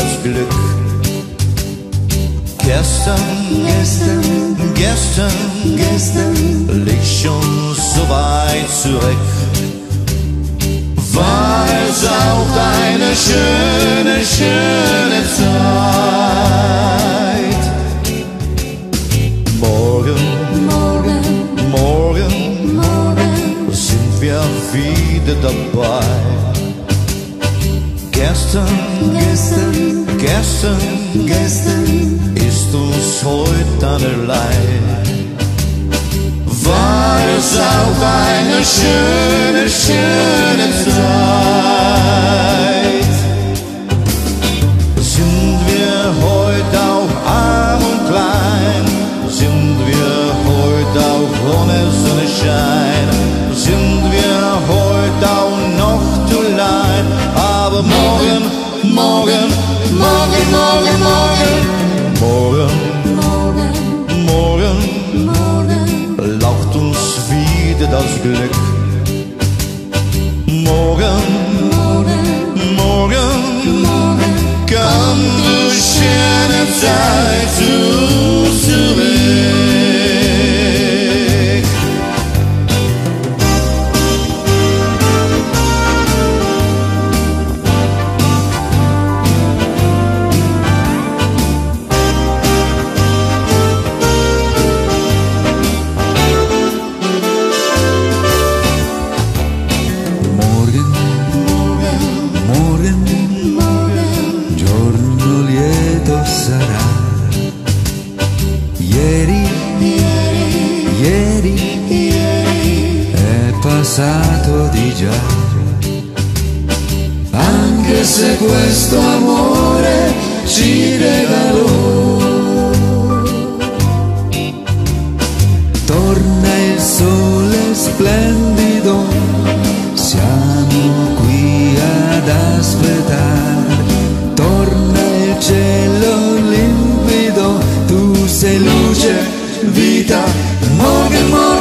das Glück. Gestern liegt schon so weit zurück. War es auch eine schöne Zeit. Morgen sind wir wieder dabei. Gestern ist uns heute allerlei. War es auch eine schöne Zeit. Sind wir heute auch arm und klein? Sind wir heute auch ohne Sonnenschein? Sind wir heute auch noch zu leid? Aber morgen lacht uns wieder das Glück. Morgen kommt die schöne Zeit zu uns zurück. Ieri è passato di già, anche se questo amore ci regalò. Torna il sole splendido, siamo qui ad aspettare. Torna il cielo limpido, tu sei luce, vita, morgen.